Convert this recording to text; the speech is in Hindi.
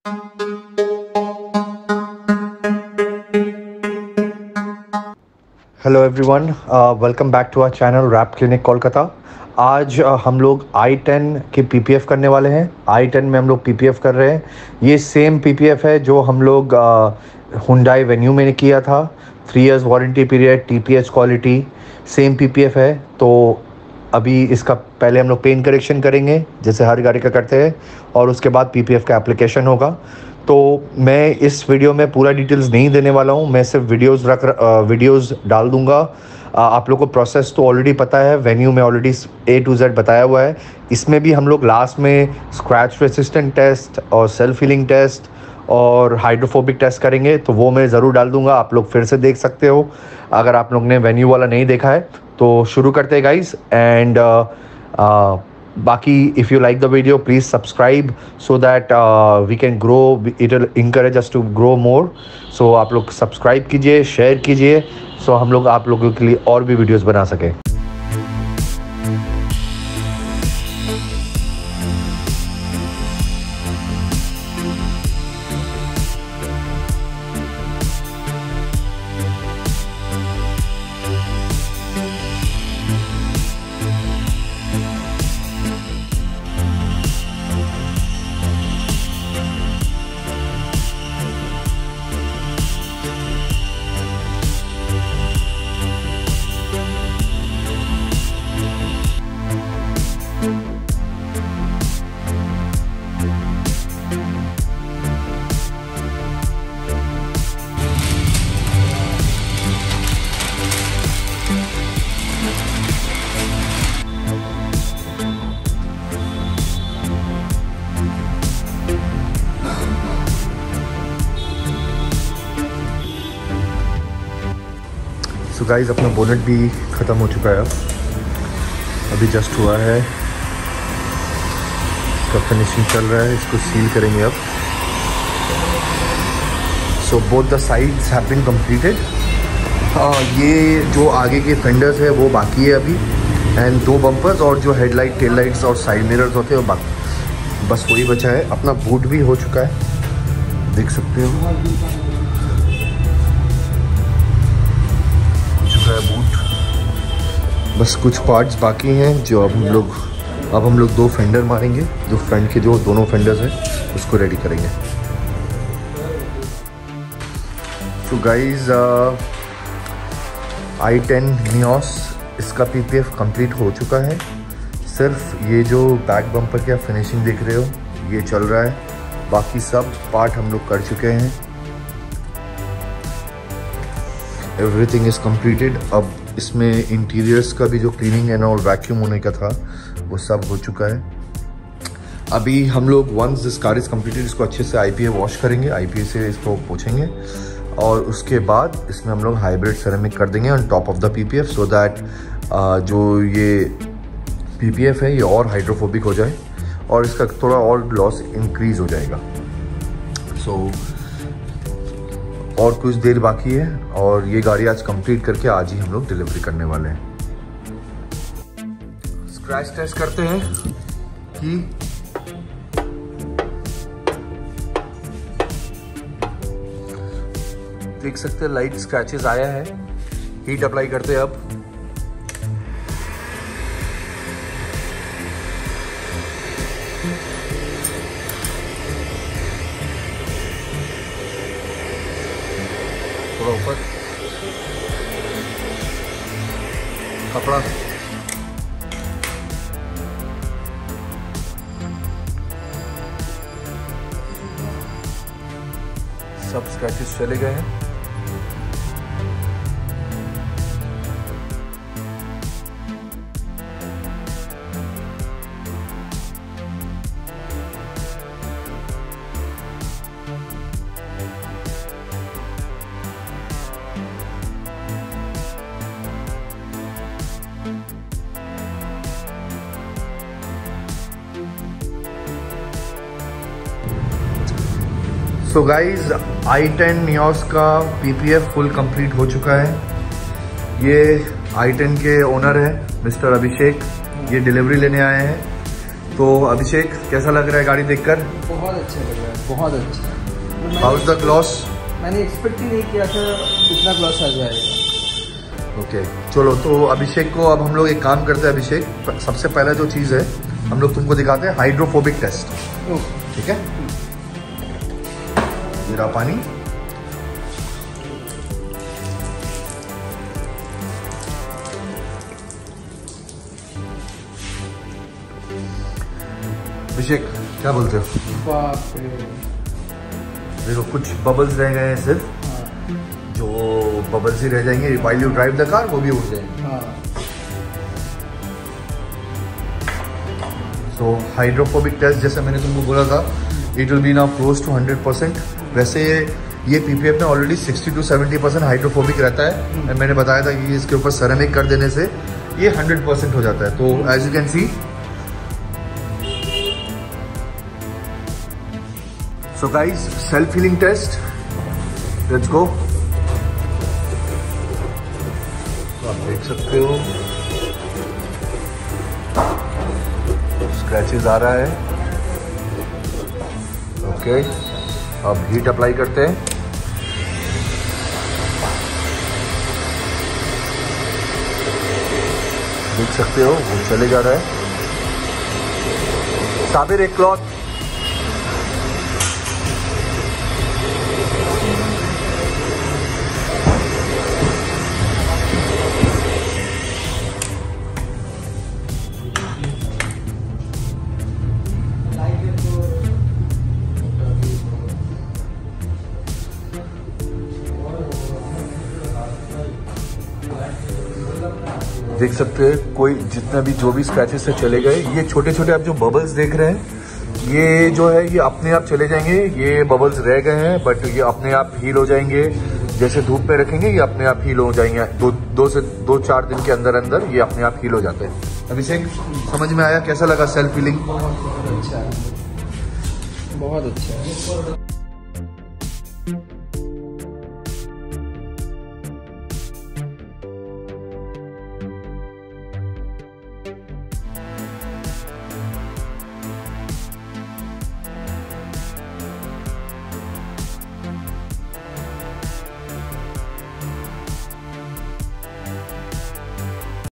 Hello everyone, welcome back to our channel wrap clinic Kolkata. आज हम लोग i10 के पीपीएफ करने वाले हैं। i10 में हम लोग पीपीएफ कर रहे हैं। ये सेम पीपीएफ है जो हम लोग हुंडई वेन्यू में किया था। 3 years warranty period, TPS quality, same PPF है। तो अभी इसका पहले हम लोग पेंट करेक्शन करेंगे जैसे हर गाड़ी का करते हैं, और उसके बाद पीपीएफ का एप्लीकेशन होगा। तो मैं इस वीडियो में पूरा डिटेल्स नहीं देने वाला हूँ, मैं सिर्फ वीडियोस डाल दूंगा। आप लोगों को प्रोसेस तो ऑलरेडी पता है, वेन्यू में ऑलरेडी A to Z बताया हुआ है। इसमें भी हम लोग लास्ट में स्क्रैच रेसिस्टेंट टेस्ट और सेल्फ हीलिंग टेस्ट और हाइड्रोफोबिक टेस्ट करेंगे, तो वो मैं ज़रूर डाल दूंगा, आप लोग फिर से देख सकते हो अगर आप लोग ने वेन्यू वाला नहीं देखा है। तो शुरू करते हैं गाइज। एंड बाकी if you like the video please subscribe so that we can grow, it will encourage us to grow more. So आप लोग सब्सक्राइब कीजिए, शेयर कीजिए, सो हम लोग आप लोगों के लिए और भी वीडियोस बना सकें। सो गाइस, अपना बोनेट भी ख़त्म हो चुका है, अभी जस्ट हुआ है, इसका फिनिशिंग चल रहा है, इसको सील करेंगे अब। So both the sides have been completed. ये जो आगे के फेंडर्स है वो बाकी है अभी, एंड 2 बम्पर्स और जो हेडलाइट, टेल लाइट्स और साइड मिरर्स होते हैं वो बाकी, बस वही बचा है। अपना बूट भी हो चुका है, देख सकते हो बूट। बस कुछ पार्ट्स बाकी हैं जो अब हम लोग 2 फेंडर मारेंगे, जो फ्रंट के जो दोनों फेंडर्स हैं उसको रेडी करेंगे। तो गाइज, i10 नियोस इसका पीपीएफ कंप्लीट हो चुका है। सिर्फ ये जो बैक बम्पर का फिनिशिंग देख रहे हो ये चल रहा है, बाकी सब पार्ट हम लोग कर चुके हैं। Everything is completed. अब इसमें इंटीरियर्स का भी जो क्लीनिंग एंड और वैक्यूम होने का था वो सब हो चुका है। अभी हम लोग once this car is completed इसको अच्छे से IPA वॉश करेंगे, IPA से इसको पोछेंगे, और उसके बाद इसमें हम लोग हाइब्रिड सेरेमिक कर देंगे on top of the PPF, so that जो ये पीपीएफ है ये और हाइड्रोफोबिक हो जाए और इसका थोड़ा और लॉस इंक्रीज़ हो जाएगा। सो और कुछ देर बाकी है और ये गाड़ी आज कंप्लीट करके आज ही हम लोग डिलीवरी करने वाले हैं। स्क्रैच टेस्ट करते हैं कि देख सकते हैं लाइट स्क्रैचेस आया है। हीट अप्लाई करते हैं अब। थोड़ा ऊपर कपड़ा, सब स्क्रैचेस चले गए हैं। सो गाइज, i10 नियोस का पीपीएफ फुल कंप्लीट हो चुका है। ये i10 के ओनर है मिस्टर अभिषेक, ये डिलीवरी लेने आए हैं। तो अभिषेक कैसा लग रहा है गाड़ी देखकर? बहुत अच्छा लग रहा है, बहुत अच्छा। How is the gloss? मैंने एक्सपेक्ट ही नहीं किया था इतना ग्लॉस आ जाएगा। ओके चलो, तो अभिषेक को अब हम लोग एक काम करते हैं। अभिषेक, सबसे पहला जो चीज़ है हम लोग तुमको दिखाते हैं हाइड्रोफोबिक टेस्ट। ठीक है, मेरा पानी। अभिषेक क्या बोलते हो? बाप रे, देखो कुछ बबल्स रह गए हैं सिर्फ। हाँ। जो बबल्स ही रह जाएंगे while you drive the car, वो भी उड़ जाएंगे। हाँ। सो हाइड्रोफोबिक टेस्ट जैसे मैंने तुमको बोला था, it will be now close to 100%। वैसे ये पीपीएफ में ऑलरेडी 60 to 70% हाइड्रोफोबिक रहता है। मैंने बताया था कि इसके ऊपर सेरेमिक कर देने से ये 100% हो जाता है। तो as you can see, so guys, self healing test, let's go. तो आप देख सकते हो स्क्रैचेस आ रहा है। ओके, अब हीट अप्लाई करते हैं। देख सकते हो वो चले जा रहा है। साबिर, एक क्लॉथ। देख सकते हैं कोई जितना भी जो भी स्क्रैचेस से चले गए, ये छोटे छोटे आप जो बबल्स देख रहे हैं, ये जो है ये अपने आप चले जाएंगे। ये बबल्स रह गए हैं बट ये अपने आप हील हो जाएंगे। जैसे धूप पे रखेंगे ये अपने आप हील हो जाएंगे। 2-4 दिन के अंदर अंदर ये अपने आप हील हो जाते हैं। अभिषेक, समझ में आया? कैसा लगा सेल्फ हीलिंग? बहुत अच्छा है, बहुत अच्छा है।